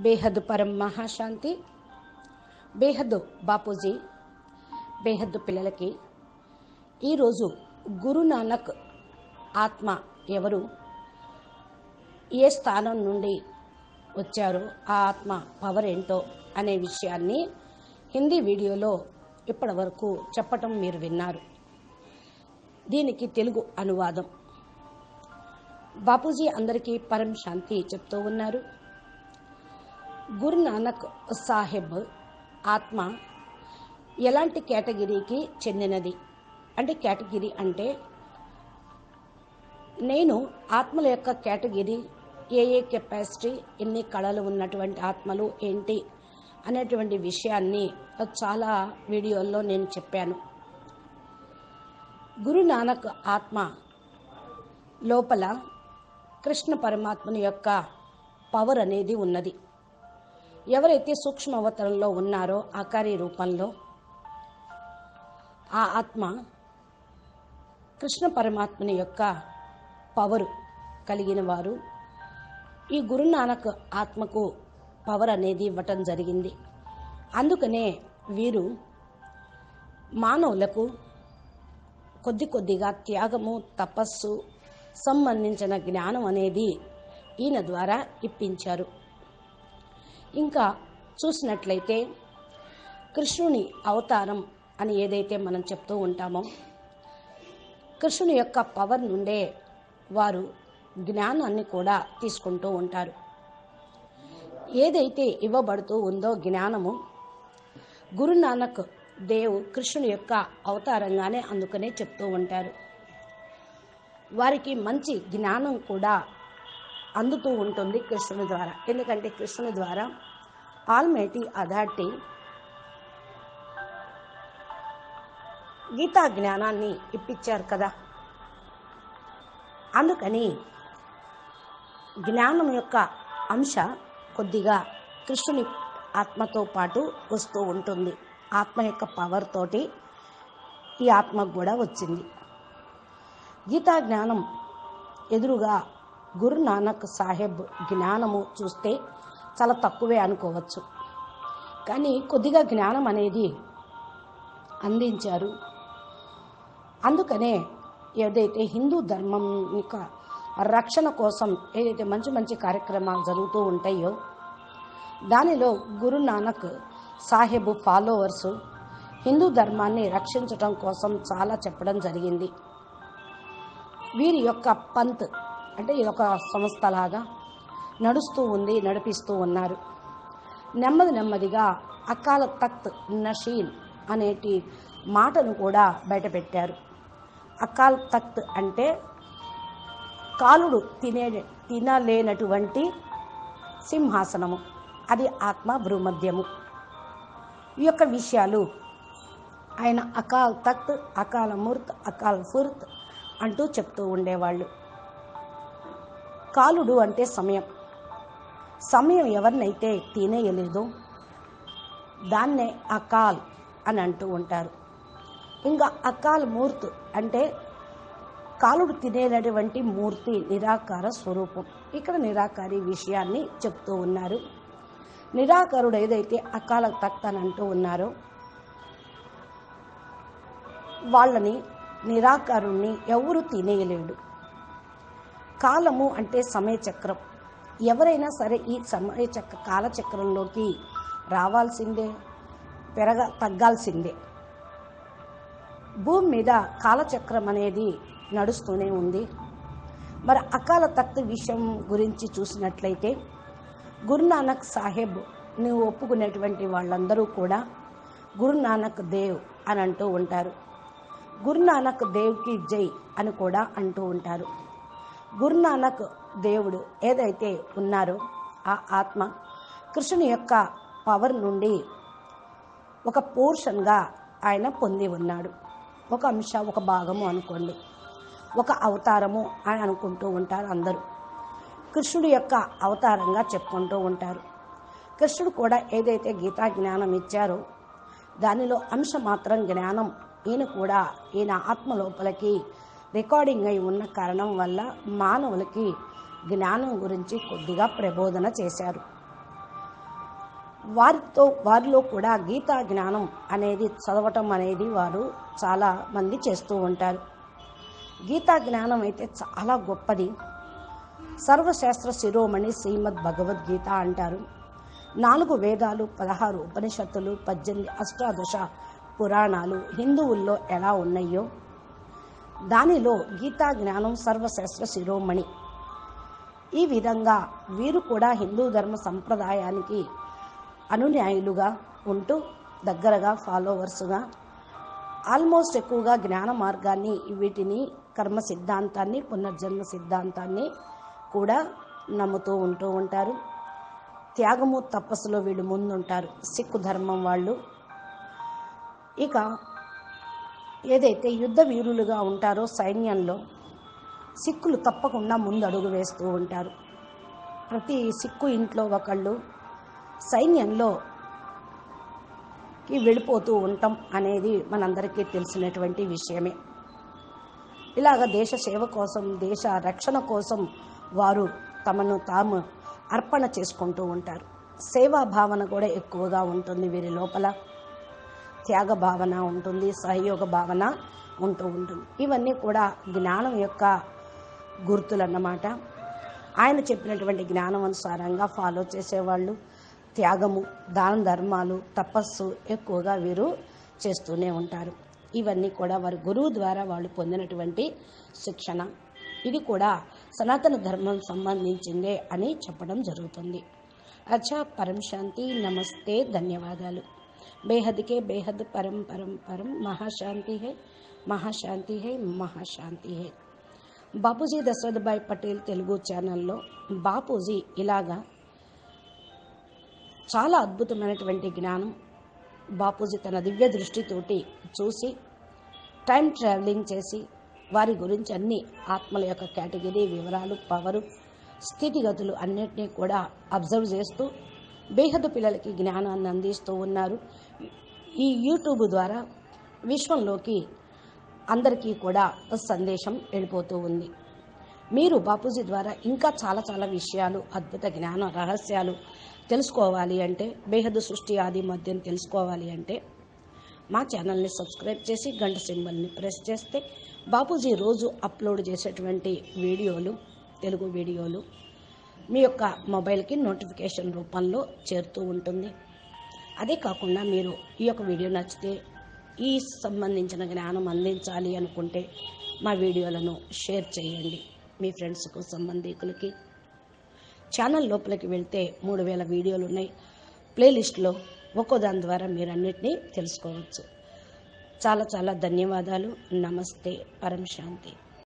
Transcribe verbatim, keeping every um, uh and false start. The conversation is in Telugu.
బేహద్ పరం మహాశాంతి, బేహద్ బాపూజీ, బేహద్ పిల్లలకి ఈరోజు గురునానక్ ఆత్మ ఎవరు, ఏ స్థానం నుండి వచ్చారో ఆ ఆత్మ పవర్ ఏంటో అనే విషయాన్ని హిందీ వీడియోలో ఇప్పటి వరకు చెప్పటం మీరు విన్నారు. దీనికి తెలుగు అనువాదం. బాపూజీ అందరికీ పరం శాంతి చెప్తూ ఉన్నారు. గురునానక్ సాహెబ్ ఆత్మ ఎలాంటి కేటగిరీకి చెందినది అంటే, కేటగిరీ అంటే నేను ఆత్మల యొక్క కేటగిరీ, ఏ ఏ కెపాసిటీ, ఎన్ని కళలు ఉన్నటువంటి ఆత్మలు ఏంటి అనేటువంటి విషయాన్ని చాలా వీడియోల్లో నేను చెప్పాను. గురునానక్ ఆత్మ లోపల కృష్ణ పరమాత్మని యొక్క పవర్ అనేది ఉన్నది. ఎవరైతే సూక్ష్మ అవతారంలో ఉన్నారో ఆకారి రూపంలో, ఆ ఆత్మ కృష్ణ పరమాత్మని యొక్క పవరు కలిగిన వారు. ఈ గురునానక్ ఆత్మకు పవర్ అనేది ఇవ్వటం జరిగింది. అందుకనే వీరు మానవులకు కొద్ది కొద్దిగా త్యాగము, తపస్సు సంబంధించిన జ్ఞానం అనేది ఈయన ద్వారా ఇప్పించారు. ఇంకా చూసినట్లయితే కృష్ణుని అవతారం అని ఏదైతే మనం చెప్తూ ఉంటామో, కృష్ణుని యొక్క పవర్ నుండే వారు జ్ఞానాన్ని కూడా తీసుకుంటూ ఉంటారు. ఏదైతే ఇవ్వబడుతూ ఉందో జ్ఞానము, గురునానక్ దేవ్ కృష్ణుని యొక్క అవతారంగానే అందుకనే చెప్తూ ఉంటారు. వారికి మంచి జ్ఞానం కూడా అందుతూ ఉంటుంది కృష్ణుని ద్వారా. ఎందుకంటే కృష్ణుని ద్వారా ఆల్మైటీ అథారిటీ గీతా జ్ఞానాన్ని ఇప్పించారు కదా. అందుకని జ్ఞానం యొక్క అంశ కొద్దిగా కృష్ణుని ఆత్మతో పాటు వస్తూ ఉంటుంది. ఆత్మ యొక్క పవర్ తోటి ఈ ఆత్మకు కూడా వచ్చింది. గీతా జ్ఞానం ఎదురుగా గురునానక్ సాహెబ్ జ్ఞానము చూస్తే చాలా తక్కువే అనుకోవచ్చు. కానీ కొద్దిగా జ్ఞానం అనేది అందించారు. అందుకనే ఏదైతే హిందూ ధర్మం యొక్క రక్షణ కోసం ఏదైతే మంచి మంచి కార్యక్రమాలు జరుగుతూ ఉంటాయో, దానిలో గురునానక్ సాహెబ్ ఫాలోవర్సు హిందూ ధర్మాన్ని రక్షించటం కోసం చాలా చెప్పడం జరిగింది. వీరి యొక్క పంత్ అంటే ఇది ఒక సంస్థలాగా నడుస్తూ ఉంది, నడిపిస్తూ ఉన్నారు. నెమ్మది నెమ్మదిగా అకాల తఖ్త్ నషీన్ అనేటి మాటను కూడా బయటపెట్టారు. అకాల్ తఖ్త్ అంటే కాలుడు తినే తినలేనటువంటి సింహాసనము, అది ఆత్మ భ్రూమధ్యము. ఈ యొక్క విషయాలు ఆయన అకాల్ తఖ్త్, అకాల మూర్త్, అకాల్ ఫుర్త్ అంటూ చెప్తూ ఉండేవాళ్ళు. కాలుడు అంటే సమయం. సమయం ఎవరినైతే తినేయలేదో దాన్నే అకాల్ అని అంటూ ఉంటారు. ఇంకా అకాల్ మూర్త్ అంటే కాలుడు తినేటటువంటి మూర్తి, నిరాకార స్వరూపం. ఇక్కడ నిరాకారి విషయాన్ని చెప్తూ ఉన్నారు. నిరాకారుడు ఏదైతే అకాల తఖ్త్ అని అంటూ ఉన్నారో, వాళ్ళని నిరాకారుణ్ణి ఎవరు తినేయలేడు. కాలము అంటే సమయచక్రం. ఎవరైనా సరే ఈ సమయచక్ర కాలచక్రంలోకి రావాల్సిందే, పెరగ తగ్గాల్సిందే. భూమి మీద కాలచక్రం అనేది నడుస్తూనే ఉంది. మరి అకాల తఖ్త్ విషయం గురించి చూసినట్లయితే, గురునానక్ సాహెబ్ నువ్వు ఒప్పుకునేటువంటి వాళ్ళందరూ కూడా గురునానక్ దేవ్ అని అంటూ ఉంటారు. గురునానక్ దేవ్కి జై అని కూడా అంటూ ఉంటారు. గురునానక్ దేవుడు ఏదైతే ఉన్నారో ఆ ఆత్మ కృష్ణుని యొక్క పవర్ నుండి ఒక పోర్షన్గా ఆయన పొంది ఉన్నాడు. ఒక అంశ, ఒక భాగము అనుకోండి, ఒక అవతారము అని అనుకుంటూ ఉంటారు అందరూ. కృష్ణుడి యొక్క అవతారంగా చెప్పుకుంటూ ఉంటారు. కృష్ణుడు కూడా ఏదైతే గీతా జ్ఞానం ఇచ్చారో దానిలో అంశ మాత్రం జ్ఞానం ఈయన కూడా ఈయన ఆత్మ లోపలికి రికార్డింగ్ అయి ఉన్న కారణం వల్ల మానవులకి జ్ఞానం గురించి కొద్దిగా ప్రబోధన చేశారు. వారితో వారిలో కూడా గీతా జ్ఞానం అనేది చదవటం అనేది వారు చాలా మంది చేస్తూ ఉంటారు. గీతా జ్ఞానం అయితే చాలా గొప్పది. సర్వశాస్త్ర శిరోమణి శ్రీమద్ భగవద్గీత అంటారు. నాలుగు వేదాలు, పదహారు ఉపనిషత్తులు, పద్దెనిమిది అష్టాదశ పురాణాలు హిందువుల్లో ఎలా ఉన్నాయో దానిలో గీతా జ్ఞానం సర్వశాస్త్ర శిరోమణి. ఈ విధంగా వీరు కూడా హిందూ ధర్మ సంప్రదాయానికి అనుయాయులుగా ఉంటూ దగ్గరగా ఫాలోవర్స్గా ఆల్మోస్ట్ ఎక్కువగా జ్ఞాన మార్గాన్ని, వీటిని కర్మ సిద్ధాంతాన్ని, పునర్జన్మ సిద్ధాంతాన్ని కూడా నమ్ముతూ ఉంటూ ఉంటారు. త్యాగము తపస్సులో వీళ్ళు ముందుంటారు సిక్కు ధర్మం వాళ్ళు. ఇక ఏదైతే యుద్ధ వీరులుగా ఉంటారో సైన్యంలో సిక్కులు తప్పకుండా ముందు అడుగు వేస్తూ ఉంటారు. ప్రతి సిక్కు ఇంట్లో ఒకళ్ళు సైన్యంలోకి వెళ్ళిపోతూ ఉంటాం అనేది మనందరికీ తెలిసినటువంటి విషయమే. ఇలాగ దేశ సేవ కోసం, దేశ రక్షణ కోసం వారు తమను తాము అర్పణ చేసుకుంటూ ఉంటారు. సేవా భావన కూడా ఎక్కువగా ఉంటుంది వీరి లోపల. త్యాగ భావన ఉంటుంది, సహయోగ భావన ఉంటూ ఉంటుంది. ఇవన్నీ కూడా జ్ఞానం యొక్క గుర్తులన్నమాట. ఆయన చెప్పినటువంటి జ్ఞానం అనుసారంగా ఫాలో చేసేవాళ్ళు త్యాగము, దాన ధర్మాలు, తపస్సు ఎక్కువగా వీరు చేస్తూనే ఉంటారు. ఇవన్నీ కూడా వారి గురువు ద్వారా వాళ్ళు పొందినటువంటి శిక్షణ. ఇది కూడా సనాతన ధర్మం సంబంధించిందే అని చెప్పడం జరుగుతుంది. అచ్చా, పరం శాంతి, నమస్తే, ధన్యవాదాలు. బేహద్కే బేహద్ పరం పరం పరం మహాశాంతి హై, మహాశాంతి హై, మహాశాంతి హై. బాపూజీ దశరథ్ భాయ్ పటేల్ తెలుగు ఛానల్లో బాపూజీ ఇలాగా చాలా అద్భుతమైనటువంటి జ్ఞానం బాపూజీ తన దివ్య దృష్టితోటి చూసి టైం ట్రావెలింగ్ చేసి వారి గురించి అన్ని ఆత్మల యొక్క కేటగిరీ వివరాలు, పవరు, స్థితిగతులు అన్నిటినీ కూడా అబ్జర్వ్ చేస్తూ బేహద్దు పిల్లలకి జ్ఞానాన్ని అందిస్తూ ఉన్నారు. ఈ యూట్యూబ్ ద్వారా విశ్వంలోకి అందరికీ కూడా సందేశం వెళ్ళిపోతూ ఉంది. మీరు బాపూజీ ద్వారా ఇంకా చాలా చాలా విషయాలు, అద్భుత జ్ఞాన రహస్యాలు తెలుసుకోవాలి అంటే, బేహద్దు సృష్టి ఆది మధ్యం తెలుసుకోవాలి అంటే మా ఛానల్ని సబ్స్క్రైబ్ చేసి గంట సింబల్ని ప్రెస్ చేస్తే బాపూజీ రోజు అప్లోడ్ చేసేటువంటి వీడియోలు, తెలుగు వీడియోలు మీ యొక్క మొబైల్కి నోటిఫికేషన్ రూపంలో చేరుతూ ఉంటుంది. అదే కాకుండా మీరు ఈ యొక్క వీడియో నచ్చితే, ఈ సంబంధించిన జ్ఞానం అందించాలి అనుకుంటే మా వీడియోలను షేర్ చేయండి మీ ఫ్రెండ్స్కు, సంబంధికులకి. ఛానల్ లోపలికి వెళ్తే మూడు వేల వీడియోలు ఉన్నాయి ప్లేలిస్ట్లో. ఒక్కో దాని ద్వారా మీరు అన్నిటినీ తెలుసుకోవచ్చు. చాలా చాలా ధన్యవాదాలు. నమస్తే, పరం శాంతి.